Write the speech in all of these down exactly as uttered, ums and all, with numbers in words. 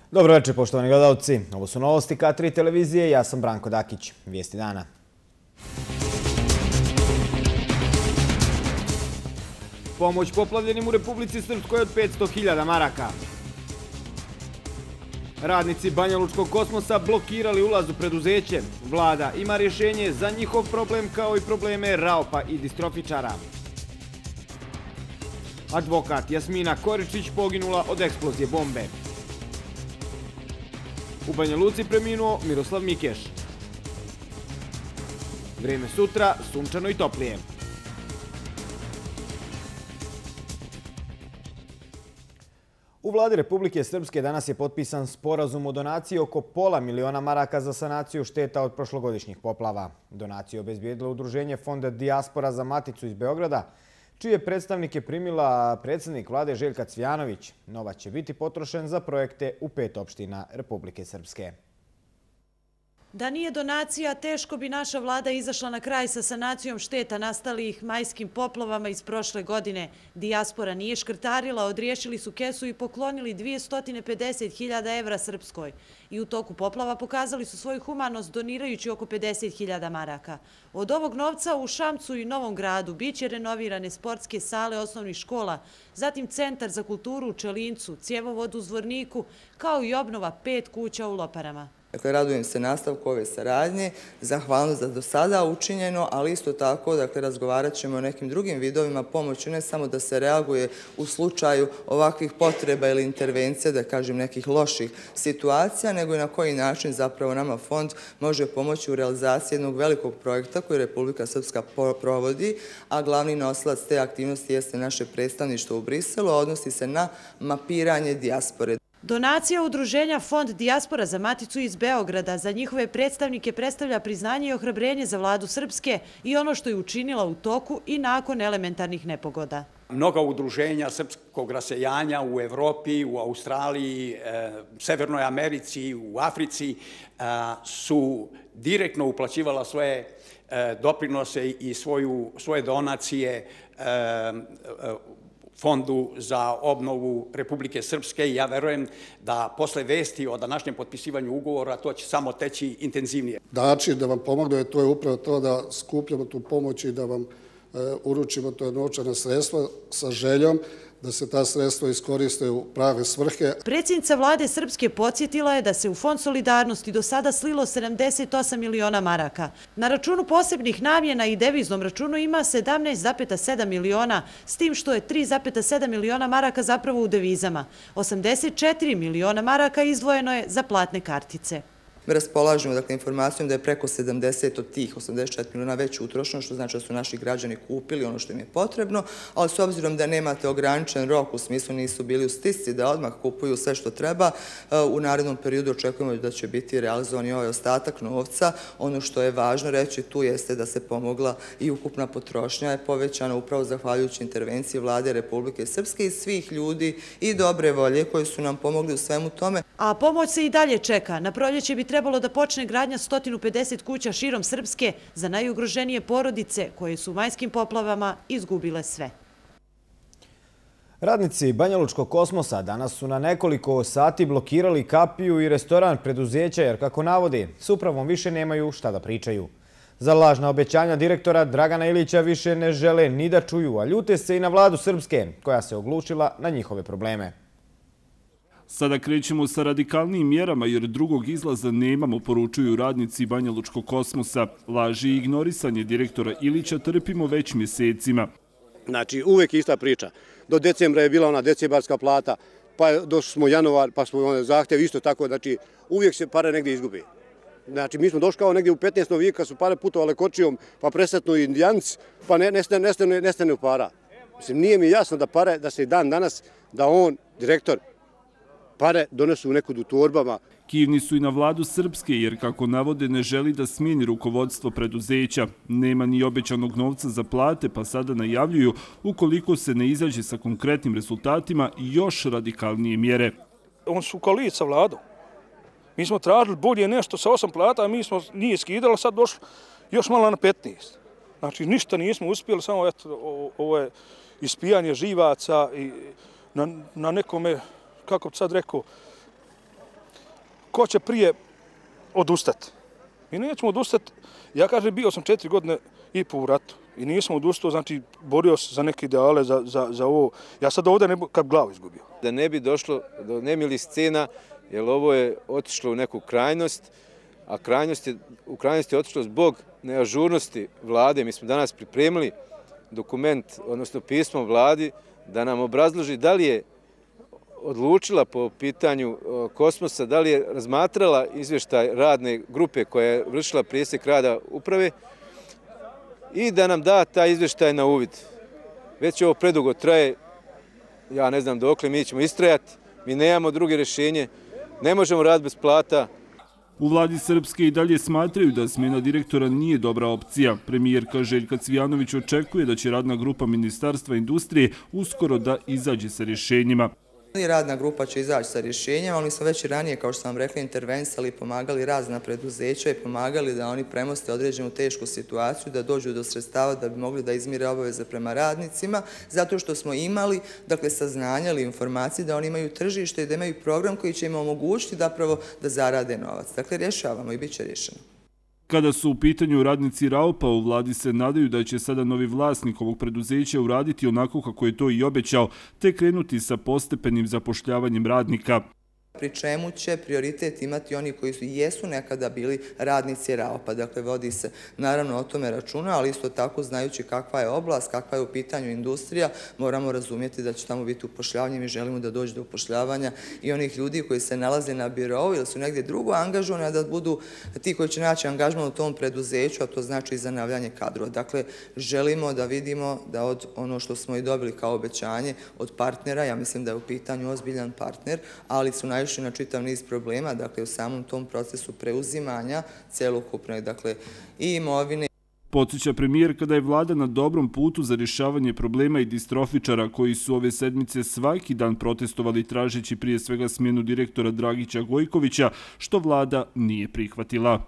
Dobro večer, poštovani gledalci. Ovo su novosti K tri televizije. Ja sam Branko Dakić. Vijesti dana. Pomoć poplavljenim u Republici Srpskoj od petsto hiljada maraka. Radnici Banjalučkog kosmosa blokirali ulaz u preduzeće. Vlada ima rješenje za njihov problem kao i probleme Raopa i distrofičara. Advokat Jasmina Koričić poginula od eksplozije bombe. U Banja Luci preminuo Miroslav Mikeš. Vrijeme sutra, sunčano i toplije. U vladi Republike Srpske danas je potpisan sporazum o donaciji oko pola miliona maraka za sanaciju šteta od prošlogodišnjih poplava. Donaciju obezbijedilo udruženje Fonda Dijaspora za Maticu iz Beograda, čije predstavnike primila predsjednik vlade Željka Cvijanović. Novac će biti potrošen za projekte u pet opština Republike Srpske. Da nije donacija, teško bi naša vlada izašla na kraj sa sanacijom šteta nastalih majskim poplavama iz prošle godine. Dijaspora nije škrtarila, odriješili su kesu i poklonili dvjesto pedeset hiljada evra Srpskoj. I u toku poplava pokazali su svoju humanost donirajući oko pedeset hiljada maraka. Od ovog novca u Šamcu i Novom Gradu biće renovirane sportske sale osnovnih škola, zatim Centar za kulturu u Čelincu, cjevovod u Zvorniku, kao i obnova pet kuća u Loparama. Dakle, radujem se nastavku ove saradnje, zahvalnost za do sada učinjeno, ali isto tako, dakle, razgovarat ćemo o nekim drugim vidovima pomoći, ne samo da se reaguje u slučaju ovakvih potreba ili intervencija, da kažem, nekih loših situacija, nego i na koji način zapravo nama fond može pomoći u realizaciji jednog velikog projekta koji Republika Srpska provodi, a glavni nosilac te aktivnosti jeste naše predstavništvo u Briselu, a odnosi se na mapiranje dijaspore. Donacija udruženja Fond Dijaspora za Maticu iz Beograda za njihove predstavnike predstavlja priznanje i ohrabrenje za vladu Srpske i ono što je učinila u toku i nakon elementarnih nepogoda. Mnoga udruženja srpskog rasejanja u Evropi, u Australiji, Severnoj Americi, u Africi su direktno uplaćivala svoje doprinose i svoje donacije Fondu za obnovu Republike Srpske i ja verujem da posle vesti o današnjem potpisivanju ugovora to će samo teći intenzivnije. Način da vam pomogne, to je upravo to da skupljamo tu pomoć i da vam uručimo to novčana sredstva sa željom da se ta sredstva iskoriste u prave svrhe. Predsjednica vlade Srpske podsjetila je da se u Fond solidarnosti do sada slilo sedamdeset osam miliona maraka. Na računu posebnih namjena i deviznom računu ima sedamnaest zarez sedam miliona, s tim što je tri zarez sedam miliona maraka zapravo u devizama. osamdeset četiri miliona maraka izdvojeno je za platne kartice. Mi raspolažemo, dakle, informacijom da je preko sedamdeset od tih osamdeset četiri miliona već utrošeno, što znači da su naši građani kupili ono što im je potrebno, ali s obzirom da nemate ograničen rok, u smislu nisu bili u stisci da odmah kupuju sve što treba, u narednom periodu očekujemo da će biti realizovan i ovaj ostatak novca. Ono što je važno reći tu jeste da se pomogla i ukupna potrošnja je povećana upravo zahvaljujući intervenciji vlade Republike Srpske i svih ljudi i dobre volje koji su nam pomogli u svemu tome. A pomoć se i dalje čeka. Na proljeće bi trebalo da počne gradnja sto pedeset kuća širom Srpske za najugroženije porodice koje su u majskim poplavama izgubile sve. Radnici Banjalučkog kosmosa danas su na nekoliko sati blokirali kapiju i restoran preduzeća jer, kako navodi, s upravom više nemaju šta da pričaju. Za lažna obećanja direktora Dragana Ilića više ne žele ni da čuju, a ljute se i na vladu Srpske koja se oglušila na njihove probleme. Sada krećemo sa radikalnijim mjerama jer drugog izlaza nemamo, poručuju radnici Banjalučkog kosmosa. Laži i ignorisanje direktora Ilića trpimo već mjesecima. Znači, uvijek ista priča. Do decembra je bila ona decembarska plata, pa došli smo januar, pa smo onaj zahtjev isto tako. Znači, uvijek se pare negdje izgubi. Znači, mi smo došli kao negdje u petnaestom vijeku kad su pare putovale kočijom, pa presretnu Indijanci, pa nestane u para. Mislim, nije mi jasno da pare, da se i dan danas, da on, direktor, pare donesu u nekud u torbama. Kivni su i na vladu Srpske jer, kako navode, ne želi da smijeni rukovodstvo preduzeća. Nema ni obećanog novca za plate, pa sada najavljuju, ukoliko se ne izađe sa konkretnim rezultatima, još radikalnije mjere. On su u koaliciji sa vladom. Mi smo tražili bolje nešto sa osam plata, a mi smo nije skidali, sad došli još malo na petnaest. Znači, ništa nismo uspjeli, samo eto, ovo je ispijanje živaca i na, na nekome, kako bi sad rekao, ko će prije odustati. Mi nećemo odustati. Ja kažem, bio sam četiri godine i po u ratu i nisam odustao, znači borio se za neke ideale, za, za, za ovo. Ja sad ovdje ne bi kad glavu izgubio. Da ne bi došlo do nemilih scena, jer ovo je otišlo u neku krajnost, a krajnost je, u krajnosti je otišlo zbog neažurnosti vlade. Mi smo danas pripremili dokument, odnosno pismo vladi, da nam obrazloži da li je odlučila po pitanju Kosmosa, da li je razmatrala izvještaj radne grupe koja je vršila presjek rada uprave i da nam da taj izvještaj na uvid. Već ovo predugo traje, ja ne znam dokle, mi ćemo istrajati, mi nemamo druge rješenje, ne možemo raditi bez plata. U vladi Srpske i dalje smatraju da smjena direktora nije dobra opcija. Premijerka Željka Cvijanović očekuje da će radna grupa Ministarstva industrije uskoro da izađe sa rješenjima. Radna grupa će izaći sa rješenjem, ali mi smo već i ranije, kao što sam vam rekla, intervenisali i pomagali razna preduzeća i pomagali da oni premoste određenu tešku situaciju, da dođu do sredstava da bi mogli da izmire obaveze prema radnicima, zato što smo imali, dakle, saznanja ili informacije da oni imaju tržište i da imaju program koji će im omogućiti zapravo da zarade novac. Dakle, rješavamo i bit će rješeno. Kada su u pitanju radnici Raupa, u vladi se nadaju da će sada novi vlasnik ovog preduzeća uraditi onako kako je to i obećao, te krenuti sa postepenim zapošljavanjem radnika. Pri čemu će prioritet imati oni koji su jesu nekada bili radnici Raupa. Dakle, vodi se naravno o tome računa, ali isto tako znajući kakva je oblast, kakva je u pitanju industrija, moramo razumjeti da će tamo biti upošljavanje. Mi želimo da dođe do upošljavanja i onih ljudi koji se nalaze na birovu ili su negdje drugo angažovani, da budu ti koji će naći angažman u tom preduzeću, a to znači i zanavljanje kadrova. Dakle, želimo da vidimo da od ono što smo i dobili kao obećanje od partnera, ja mislim da je u pitanju ozbiljan partner, ali su naj na čitav niz problema, dakle, u samom tom procesu preuzimanja celokupne, dakle, i imovine. Podsjeća premijerka da je vlada na dobrom putu za rješavanje problema i distrofičara koji su ove sedmice svaki dan protestovali tražeći prije svega smjenu direktora Dragića Gojkovića, što vlada nije prihvatila.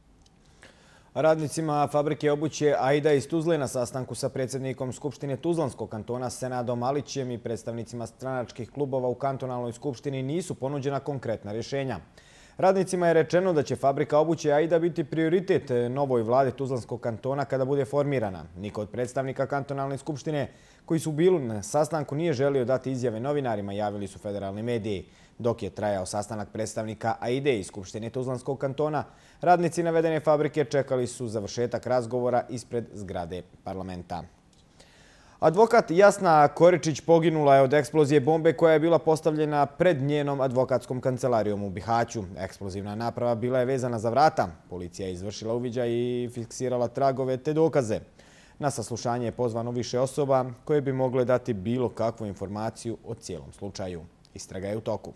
Radnicima fabrike obuće Aida iz Tuzle na sastanku sa predsjednikom Skupštine Tuzlanskog kantona Senadom Alićem i predstavnicima stranačkih klubova u kantonalnoj skupštini nisu ponuđena konkretna rješenja. Radnicima je rečeno da će fabrika obuće Aida biti prioritet novoj vladi Tuzlanskog kantona kada bude formirana. Niko od predstavnika kantonalne skupštine koji su bili na sastanku nije želio dati izjave novinarima, javili su federalni mediji. Dok je trajao sastanak predstavnika Aide iz Skupštine Tuzlanskog kantona, radnici navedene fabrike čekali su završetak razgovora ispred zgrade parlamenta. Advokat Jasna Koričić poginula je od eksplozije bombe koja je bila postavljena pred njenom advokatskom kancelarijom u Bihaću. Eksplozivna naprava bila je vezana za vrata. Policija je izvršila uviđaj i fiksirala tragove te dokaze. Na saslušanje je pozvano više osoba koje bi mogle dati bilo kakvu informaciju o cijelom slučaju. Istraga je u toku.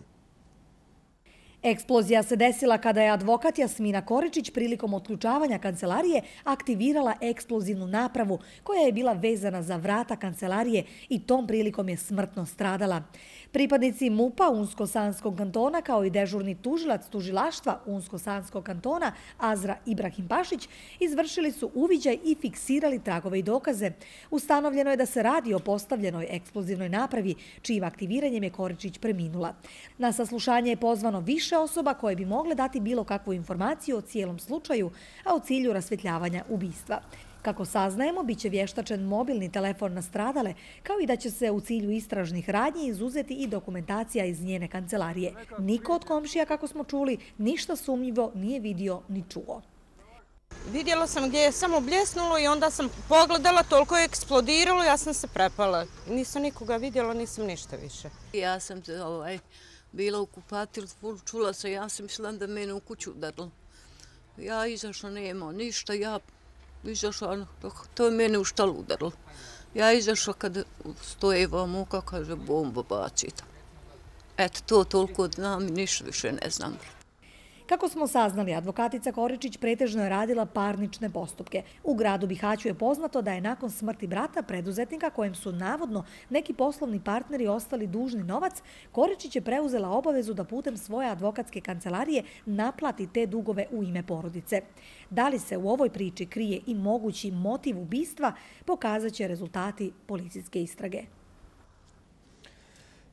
Eksplozija se desila kada je advokat Jasmina Koričić prilikom otključavanja kancelarije aktivirala eksplozivnu napravu koja je bila vezana za vrata kancelarije i tom prilikom je smrtno stradala. Pripadnici MUP-a Unsko-Sanskog kantona kao i dežurni tužilac tužilaštva Unsko-Sanskog kantona Azra Ibrahim Pašić izvršili su uviđaj i fiksirali tragove i dokaze. Ustanovljeno je da se radi o postavljenoj eksplozivnoj napravi čijim aktiviranjem je Koričić preminula. Na saslušanje je pozvano više osoba koje bi mogle dati bilo kakvu informaciju o cijelom slučaju, a u cilju rasvetljavanja ubistva. Kako saznajemo, bit će vještačen mobilni telefon nastradale, kao i da će se u cilju istražnih radnji izuzeti i dokumentacija iz njene kancelarije. Niko od komšija, kako smo čuli, ništa sumnjivo nije vidio ni čuo. Vidjela sam gdje je samo bljesnulo i onda sam pogledala, toliko je eksplodiralo, ja sam se prepala. Nisam nikoga vidjela, nisam ništa više. Ja sam ovaj, bila u kupatilu, čula se, ja sam mislila da mene u kuću udarilo. Ja izašla, nema ništa, ja izašla, to je mene u štalu udarilo. Ja izašla kada stoje muka, kaže bomba bacita. Eto, to toliko znam i ništa više ne znam. Kako smo saznali, advokatica Koričić pretežno je radila parnične postupke. U gradu Bihaću je poznato da je nakon smrti brata preduzetnika kojem su navodno neki poslovni partneri ostali dužni novac, Koričić je preuzela obavezu da putem svoje advokatske kancelarije naplati te dugove u ime porodice. Da li se u ovoj priči krije i mogući motiv ubistva, pokazat će rezultati policijske istrage.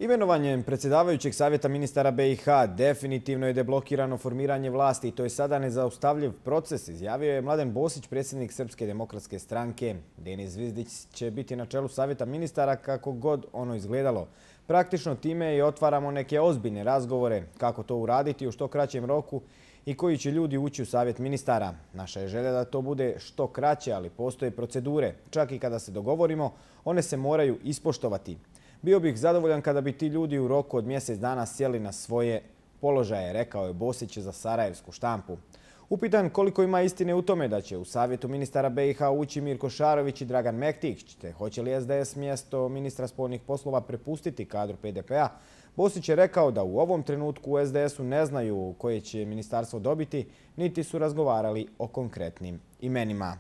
Imenovanjem predsjedavajućeg savjeta ministara B i H definitivno je deblokirano formiranje vlasti i to je sada nezaustavljiv proces, izjavio je Mladen Bosić, predsjednik Srpske demokratske stranke. Denis Zvizdić će biti na čelu savjeta ministara kako god ono izgledalo. Praktično time i otvaramo neke ozbiljne razgovore kako to uraditi u što kraćem roku i koji će ljudi ući u savjet ministara. Naša je želja da to bude što kraće, ali postoje procedure. Čak i kada se dogovorimo, one se moraju ispoštovati. Bio bih zadovoljan kada bi ti ljudi u roku od mjesec dana sjeli na svoje položaje, rekao je Bosić za sarajevsku štampu. Upitan koliko ima istine u tome da će u savjetu ministara B i H ući Mirko Šarović i Dragan Mektić, te hoće li S D S mjesto ministra spoljnih poslova prepustiti kadru P D P-a, Bosić je rekao da u ovom trenutku u S D S-u ne znaju koje će ministarstvo dobiti, niti su razgovarali o konkretnim imenima.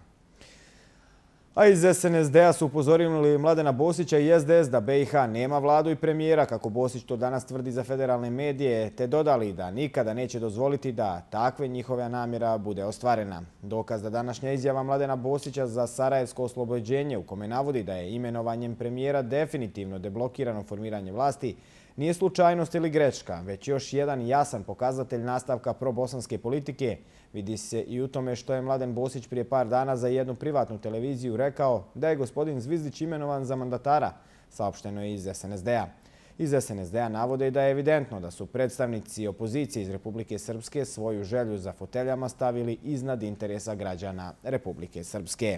A iz S N S D-a su upozorili Mladena Bosića i S D S da B i H nema vladu i premijera, kako Bosić to danas tvrdi za federalne medije, te dodali da nikada neće dozvoliti da takve njihove namjera bude ostvarena. Dokaz da današnja izjava Mladena Bosića za sarajevsko oslobođenje, u kome navodi da je imenovanjem premijera definitivno deblokirano formiranje vlasti, nije slučajnost ili greška, već još jedan jasan pokazatelj nastavka probosanske politike. Vidi se i u tome što je Mladen Bosić prije par dana za jednu privatnu televiziju rekao da je gospodin Zvizdić imenovan za mandatara, saopšteno je iz S N S D-a. Iz S N S D-a navode da je evidentno da su predstavnici opozicije iz Republike Srpske svoju želju za foteljama stavili iznad interesa građana Republike Srpske.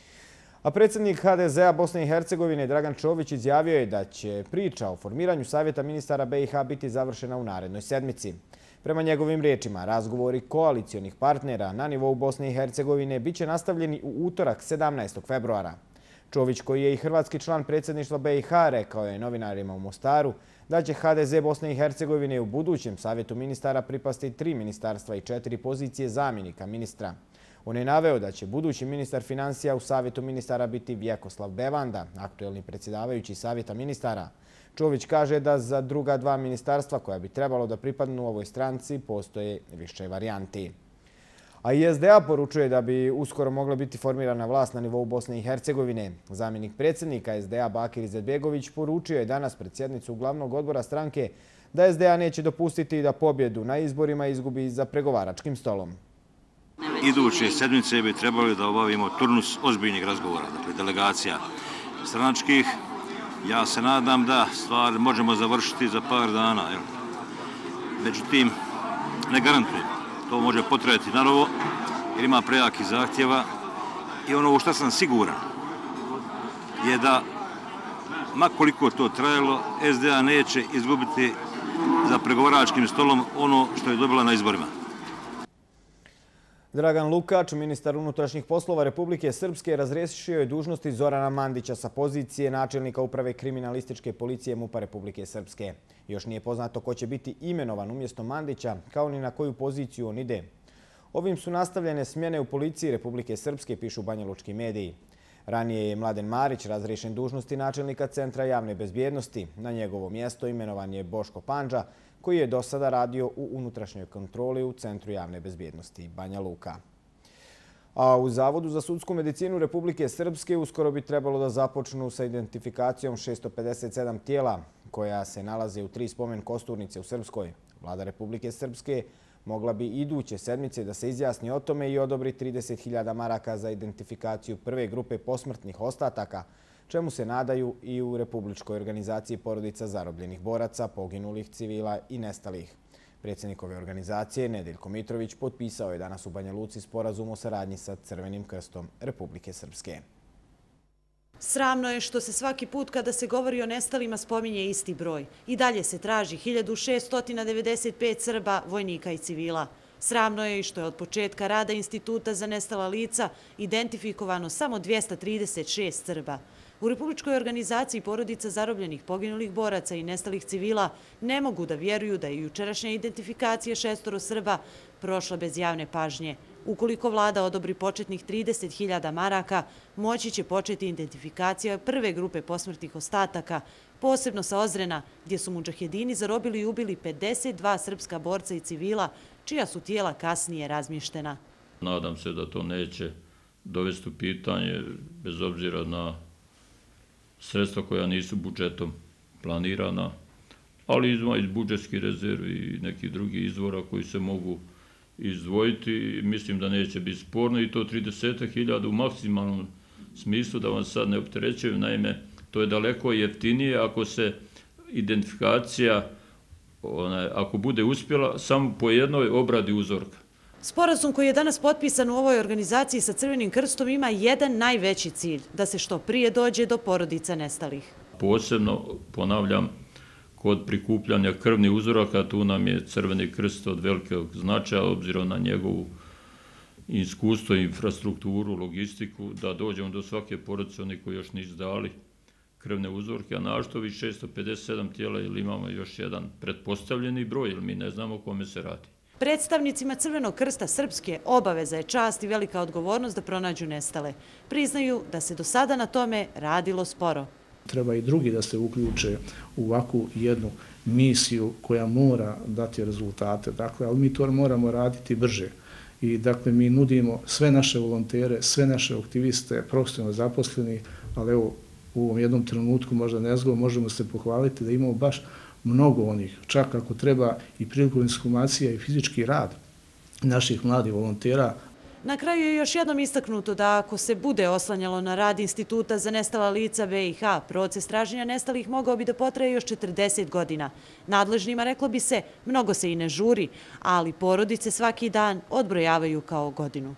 A predsjednik H D Z-a Bosne i Hercegovine Dragan Čović izjavio je da će priča o formiranju savjeta ministara B i H biti završena u narednoj sedmici. Prema njegovim riječima, razgovori koalicionih partnera na nivou Bosne i Hercegovine bit će nastavljeni u utorak sedamnaestog februara. Čović, koji je i hrvatski član predsjedništva B i H, rekao je novinarima u Mostaru da će H D Z Bosne i Hercegovine u budućem savjetu ministara pripasti tri ministarstva i četiri pozicije zamjenika ministra. On je naveo da će budući ministar financija u savjetu ministara biti Vjekoslav Bevanda, aktuelni predsjedavajući savjeta ministara. Čović kaže da za druga dva ministarstva koja bi trebalo da pripadnu ovoj stranci postoje više varijanti. A i S D A poručuje da bi uskoro mogla biti formirana vlast na nivou Bosne i Hercegovine. Zamjenik predsjednika S D A Bakir Izetbegović poručio je danas pred sjednicu glavnog odbora stranke da S D A neće dopustiti da pobjedu na izborima izgubi za pregovaračkim stolom. Iduće sedmice bi trebali da obavimo turnus ozbiljnih razgovora, dakle delegacija stranačkih. Ja se nadam da stvar možemo završiti za par dana. Jel? Međutim, ne garantujem. To može potrajati na novo jer ima prejakih zahtjeva. I ono u što sam siguran je da, makoliko to trajalo, S D A neće izgubiti za pregovaračkim stolom ono što je dobila na izborima. Dragan Lukač, ministar unutrašnjih poslova Republike Srpske, razriješio je dužnosti Zorana Mandića sa pozicije načelnika uprave kriminalističke policije MUP-a Republike Srpske. Još nije poznato ko će biti imenovan umjesto Mandića, kao ni na koju poziciju on ide. Ovim su nastavljene smjene u policiji Republike Srpske, pišu banjalučki mediji. Ranije je Mladen Marić razriješen dužnosti načelnika Centra javne bezbjednosti. Na njegovo mjesto imenovan je Boško Pandža, koji je do sada radio u unutrašnjoj kontroli u Centru javne bezbjednosti Banja Luka. A u Zavodu za sudsku medicinu Republike Srpske uskoro bi trebalo da započnu sa identifikacijom šesto pedeset sedam tijela koja se nalaze u tri spomen kosturnice u Srpskoj. Vlada Republike Srpske mogla bi iduće sedmice da se izjasni o tome i odobri trideset hiljada maraka za identifikaciju prve grupe posmrtnih ostataka, čemu se nadaju i u Republičkoj organizaciji porodica zarobljenih boraca, poginulih civila i nestalih. Predsjednik ove organizacije, Nedeljko Mitrović, potpisao je danas u Banja Luci sporazum o saradnji sa Crvenim krstom Republike Srpske. Sramno je što se svaki put kada se govori o nestalima spominje isti broj. I dalje se traži hiljadu šesto devedeset pet Srba, vojnika i civila. Sramno je i što je od početka rada Instituta za nestala lica identifikovano samo dvjesto trideset šest Srba. U Republičkoj organizaciji porodica zarobljenih, poginulih boraca i nestalih civila ne mogu da vjeruju da je jučerašnja identifikacija šestoro Srba prošla bez javne pažnje. Ukoliko vlada odobri početnih trideset hiljada maraka, moći će početi identifikacija prve grupe posmrtnih ostataka, posebno sa Ozrena, gdje su mudžahedini zarobili i ubili pedeset dva srpska borca i civila, čija su tijela kasnije razmještena. Nadam se da to neće dovesti u pitanje, bez obzira na sredstva koja nisu budžetom planirana, ali iz budžetskih rezervi i nekih drugih izvora koji se mogu izdvojiti. Mislim da neće biti sporno i to trideset hiljada u maksimalnom smislu, da vam sad ne opterećujem. Naime, to je daleko jeftinije ako se identifikacija, ako bude uspjela, samo po jednoj obradi uzorka. Sporazum koji je danas potpisan u ovoj organizaciji sa Crvenim krstom ima jedan najveći cilj, da se što prije dođe do porodica nestalih. Posebno, ponavljam, kod prikupljanja krvnih uzoraka, tu nam je Crveni krst od velikog značaja, obzirom na njegovu iskustvo, infrastrukturu, logistiku, da dođemo do svake porodice, oni koji još nisu dali krvne uzorke, a našto ovih šesto pedeset sedam tijela, ili imamo još jedan pretpostavljeni broj, ili mi ne znamo o kome se radi. Predstavnicima Crvenog krsta Srpske obaveza je čast i velika odgovornost da pronađu nestale. Priznaju da se do sada na tome radilo sporo. Treba i drugi da se uključe u ovakvu jednu misiju koja mora dati rezultate. Dakle, ali mi to moramo raditi brže. I dakle, mi nudimo sve naše volontere, sve naše aktiviste, profesionalno zaposleni, ali evo, u ovom jednom trenutku, možda nezgodno, možemo se pohvaliti da imamo baš mnogo onih, čak ako treba i prilikom ekshumacija i fizički rad naših mladih volontera. Na kraju je još jednom istaknuto da ako se bude oslanjalo na rad Instituta za nestala lica B i H, proces traženja nestalih mogao bi da potraje još četrdeset godina. Nadležnima reklo bi se, mnogo se i ne žuri, ali porodice svaki dan odbrojavaju kao godinu.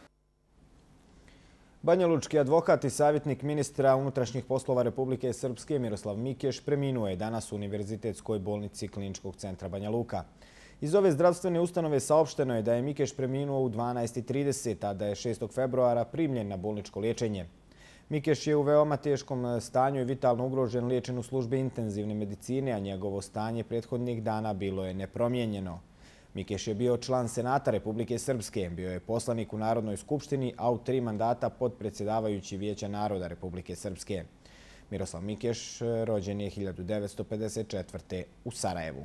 Banjalučki advokat i savjetnik ministra unutrašnjih poslova Republike Srpske Miroslav Mikeš preminuo je danas u Univerzitetskoj bolnici Kliničkog centra Banja Luka. Iz ove zdravstvene ustanove saopšteno je da je Mikeš preminuo u dvanaest i trideset, a da je šestog februara primljen na bolničko liječenje. Mikeš je u veoma teškom stanju i vitalno ugrožen, liječen u službi intenzivne medicine, a njegovo stanje prethodnih dana bilo je nepromijenjeno. Mikeš je bio član Senata Republike Srpske, bio je poslanik u Narodnoj skupštini, a u tri mandata podpredsjedavajući Vijeća naroda Republike Srpske. Miroslav Mikeš rođen je hiljadu devetsto pedeset četvrte. u Sarajevu.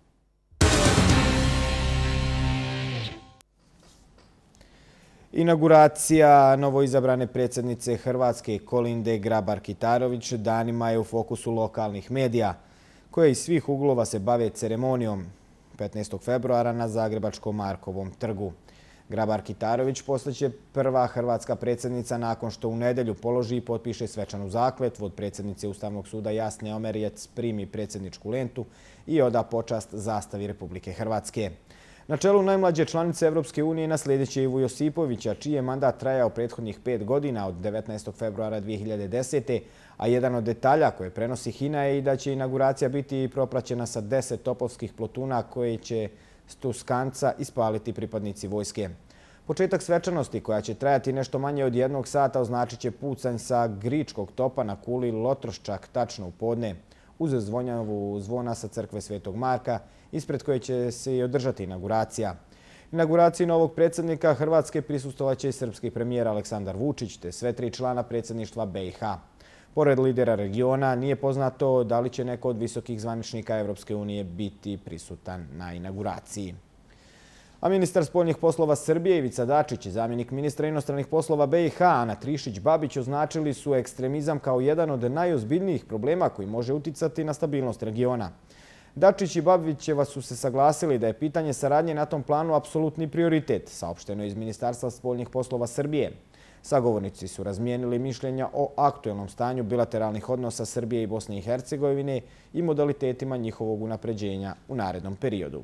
Inauguracija novoizabrane predsjednice Hrvatske Kolinde Grabar-Kitarović danima je u fokusu lokalnih medija, koje iz svih uglova se bave ceremonijom petnaestog februara na Zagrebačkom Markovom trgu. Grabar-Kitarović postaće prva hrvatska predsjednica nakon što u nedelju položi i potpiše svečanu zakletvu. Od predsjednice Ustavnog suda Jasne Omerjec primi predsjedničku lentu i oda počast zastavi Republike Hrvatske. Na čelu najmlađe članice Evropske unije naslijedit će Ivu Josipovića, čiji je mandat trajao prethodnih pet godina od devetnaestog februara dvije hiljade desete. A jedan od detalja koje prenosi Hina je i da će inauguracija biti propraćena sa deset topovskih plotuna koje će s Tuskanca ispaliti pripadnici vojske. Početak svečanosti, koja će trajati nešto manje od jednog sata, označit će pucanj sa gričkog topa na kuli Lotroščak tačno u podne, uz zvonjavu zvona sa crkve Svetog Marka, ispred koje će se i održati inauguracija. Inauguraciji novog predsjednika Hrvatske prisustovaće i srpski premijer Aleksandar Vučić, te sve tri člana predsjedništva B i H. Pored lidera regiona, nije poznato da li će neko od visokih zvaničnika Evropske unije biti prisutan na inauguraciji. A ministar spoljnih poslova Srbije Ivica Dačić i zamjenik ministra inostranih poslova B i H Ana Trišić-Babić označili su ekstremizam kao jedan od najozbiljnijih problema koji može uticati na stabilnost regiona. Dačić i Babićeva su se saglasili da je pitanje saradnje na tom planu apsolutni prioritet, saopšteno je iz Ministarstva spoljnih poslova Srbije. Sagovornici su razmijenili mišljenja o aktuelnom stanju bilateralnih odnosa Srbije i Bosne i Hercegovine i modalitetima njihovog unapređenja u narednom periodu.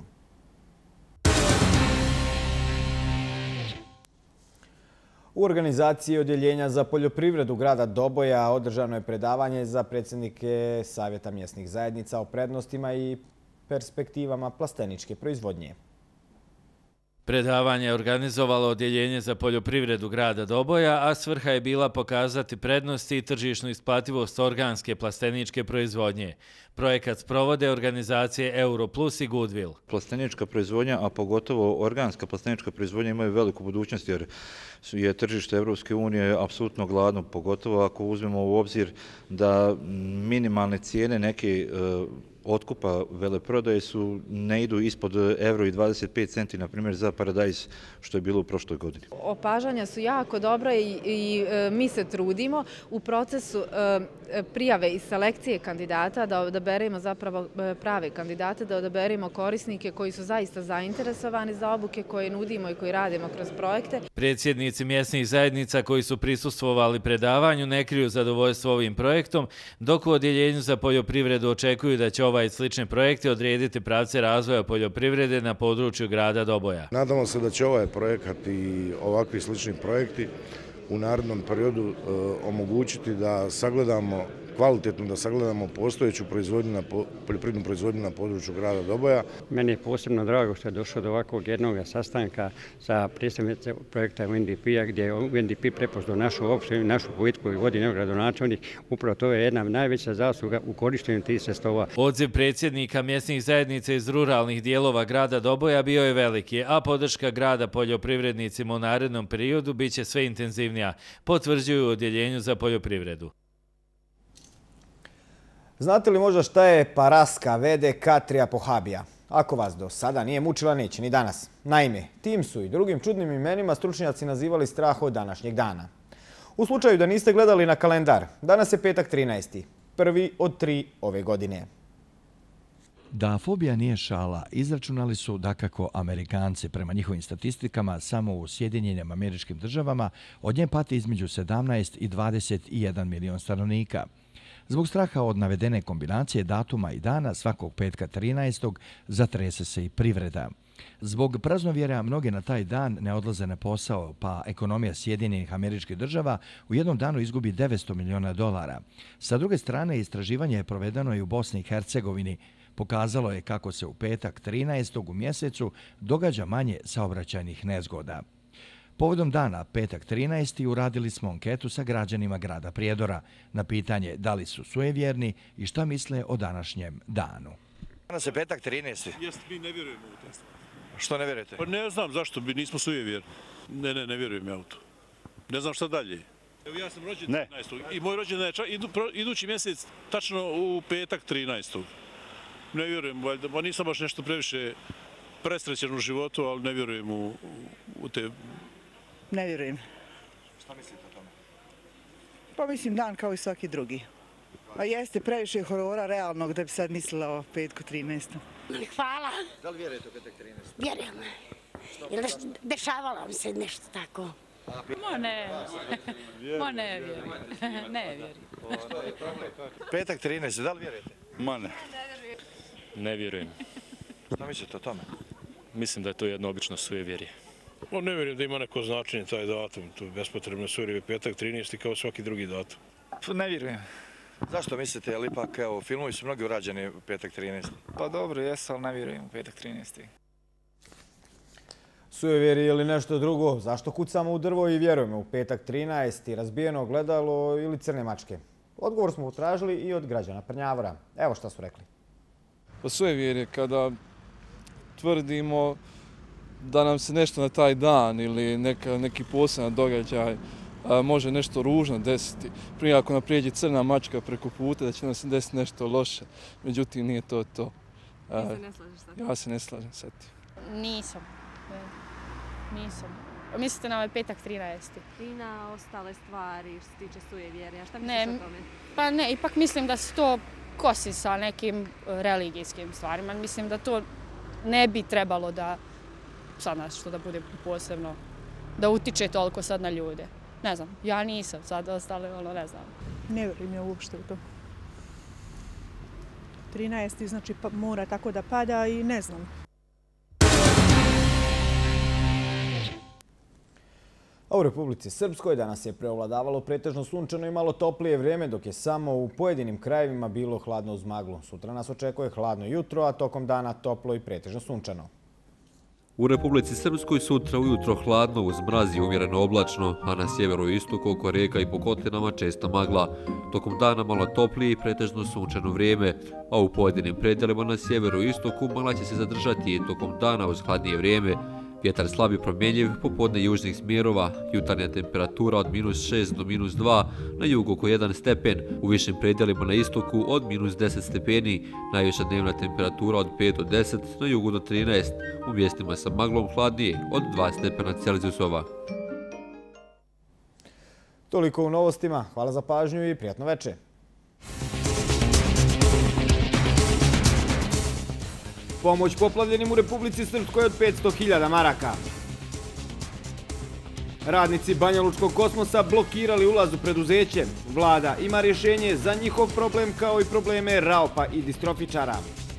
U organizaciji Odjeljenja za poljoprivredu grada Doboja održano je predavanje za predsjednike Savjeta mjesnih zajednica o prednostima i perspektivama plasteničke proizvodnje. Predavanje je organizovalo Odjeljenje za poljoprivredu grada Doboja, a svrha je bila pokazati prednosti i tržišnu isplativost organske plasteničke proizvodnje. Projekat sprovode organizacije Europlus i Goodwill. Plastenička proizvodnja, a pogotovo organska plastenička proizvodnja, imaju veliku budućnost jer je tržište Evropske unije apsolutno gladno, pogotovo ako uzmemo u obzir da minimalne cijene neke otkupa veleprodaje su ne idu ispod euro i dvadeset pet centi, na primjer za paradajz, što je bilo u prošloj godini. Opažanja su jako dobra i, i e, mi se trudimo u procesu e, prijave i selekcije kandidata da odaberemo zapravo prave kandidate, da odaberemo korisnike koji su zaista zainteresovani za obuke koje nudimo i koji radimo kroz projekte. Predsjednici mjesnih zajednica koji su prisustvovali predavanju ne kriju zadovoljstvo ovim projektom, dok u Odjeljenju za poljoprivredu očekuju da će ovaj i slični projekti odrediti pravce razvoja poljoprivrede na području grada Doboja. Nadamo se da će ovaj projekat i ovakvi slični projekti u narednom periodu omogućiti da sagledamo kvalitetno, da sagledamo postojeću proizvodnju, poljoprivrednu proizvodnju na području grada Doboja. Meni je posebno drago što je došlo do ovakvog jednog sastanka sa predstavnicima projekta U N D P-a, gdje je U N D P prepoznao našu opštinu, našu politiku koju vodi gradonačelnik. Upravo to je jedna najveća zasluga u korištenju tih sredstava. Odziv predsjednika mjesnih zajednica iz ruralnih dijelova grada Doboja bio je veliki, a podrška grada poljoprivrednicima u narednom periodu bit će sve intenzivnija, potvrđuju u Odjeljenju za poljoprivredu. Znate li možda šta je Paraska vede Katrija Pohabija? Ako vas do sada nije mučila, neće ni danas. Naime, tim su i drugim čudnim imenima stručnjaci nazivali strah od današnjeg dana. U slučaju da niste gledali na kalendar, danas je petak trinaesti, prvi od tri ove godine. Da fobija nije šala, izračunali su dakako Amerikanci. Prema njihovim statistikama, samo u Sjedinjenim Američkim Državama od nje pati između sedamnaest i dvadeset jedan milion stanovnika. Zbog straha od navedene kombinacije datuma i dana svakog petka trinaestog zatrese se i privreda. Zbog praznovjerja mnogi na taj dan ne odlaze na posao, pa ekonomija Sjedinjenih Američkih Država u jednom danu izgubi devetsto miliona dolara. Sa druge strane, istraživanje je provedeno i u Bosni i Hercegovini. Pokazalo je kako se u petak trinaestog u mjesecu događa manje saobraćajnih nezgoda. Povodom dana petak trinaesti uradili smo anketu sa građanima grada Prijedora na pitanje da li su sujevjerni i šta misle o današnjem danu. Danas je petak trinaesti. Jeste, mi ne vjerujemo u to. Što ne vjerujete? Pa ne znam zašto bi, nismo sujevjerni. Ne, ne, ne vjerujem ja u to. Ne znam šta dalje. Evo ja sam rođen trinaestog i moj rođen je idu, idući mjesec tačno u petak trinaestog. Ne vjerujem, valjda, pa nisam baš nešto previše presrećen u životu, ali ne vjerujem u, u te... Ne vjerujem. Šta mislite o tome? Pa mislim dan kao i svaki drugi. A jeste previše horora realnog da bi sad mislila o petku trinaestom. Hvala. Da li vjerujete u petak trinaesti? Vjerujem. Jer dešavalo vam se nešto tako. Ma ne. Ma ne vjerujem. Ne vjerujem. Petak trinaesti, da li vjerujete? Ma ne. Ne vjerujem. Šta mislite o tome? Mislim da je to jedno obično sujevjerje. Pa ne vjerujem da ima neko značenje taj datum. To je bespotrebno sujevjerje. Petak trinaesti kao svaki drugi datum. Ne vjerujem. Zašto mislite, jer ipak evo, filmovi su mnogi urađeni u petak trinaesti? Pa dobro, jesu, ali ne vjerujem u petak trinaesti. Sujevjerje ili nešto drugo? Zašto kucamo u drvo i vjerujemo u petak trinaesti, razbijeno ogledalo ili crne mačke? Odgovor smo utražili i od građana Prnjavora. Evo šta su rekli. Pa sujevjerje kada tvrdimo da nam se nešto na taj dan ili neka, neki poseban događaj a, može nešto ružno desiti. Prije ako nam prijeđe crna mačka preko puta da će nam se desiti nešto loše. Međutim, nije to to. A, Ti se ne slažeš sa tim? Ja se ne slažem sa tim. Nisam. Nisam. Mislite na ovaj petak trinaesti? I na ostale stvari što se tiče sujevjerja. Šta misliš Ne, o tome? pa ne, ipak mislim da se to kosi sa nekim religijskim stvarima. Mislim da to ne bi trebalo da, sad nas što da bude posebno, da utiče toliko sad na ljude. Ne znam, ja nisam, sad ostale, ono, ne znam. Ne vjerujem ja uopšte u to. trinaesti znači pa, mora tako da pada i ne znam. A u Republici Srpskoj danas je preovladavalo pretežno sunčano i malo toplije vrijeme, dok je samo u pojedinim krajevima bilo hladno uz maglu. Sutra nas očekuje hladno jutro, a tokom dana toplo i pretežno sunčano. U Republici Srpskoj sutra ujutro hladno uz mraz i umjereno oblačno, a na sjeveru i istoku oko rijeka i po kotlinama česta magla. Tokom dana malo toplije i pretežno sunčano vrijeme, a u pojedinim predjelima na sjeveru i istoku magla će se zadržati i tokom dana uz hladnije vrijeme. Vjetar slab i promjenjiv, popodne južnih smjerova, jutarnja temperatura od minus šest do minus dva, na jugu oko jedan stepen, u višim predjelima na istoku od minus deset stepeni, najviša dnevna temperatura od pet do deset, na jugu do trinaest, u mjestima sa maglom hladnije od dva stepena Celzijusova. Toliko u novostima. Hvala za pažnju i prijatno večer. Pomoć poplavljenim u Republici Srpskoj od petsto hiljada maraka. Radnici Banja Lučkog kosmosa blokirali ulaz u preduzeće. Vlada ima rješenje za njihov problem kao i probleme Raopa i distrofičara.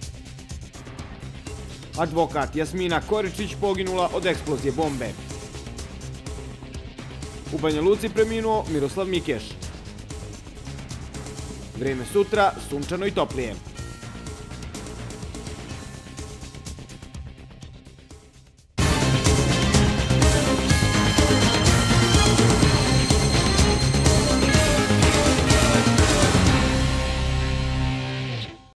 Advokat Jasmina Koričić poginula od eksplozije bombe. U Banja Luci preminuo Miroslav Mikeš. Vrijeme sutra, sunčano i toplije.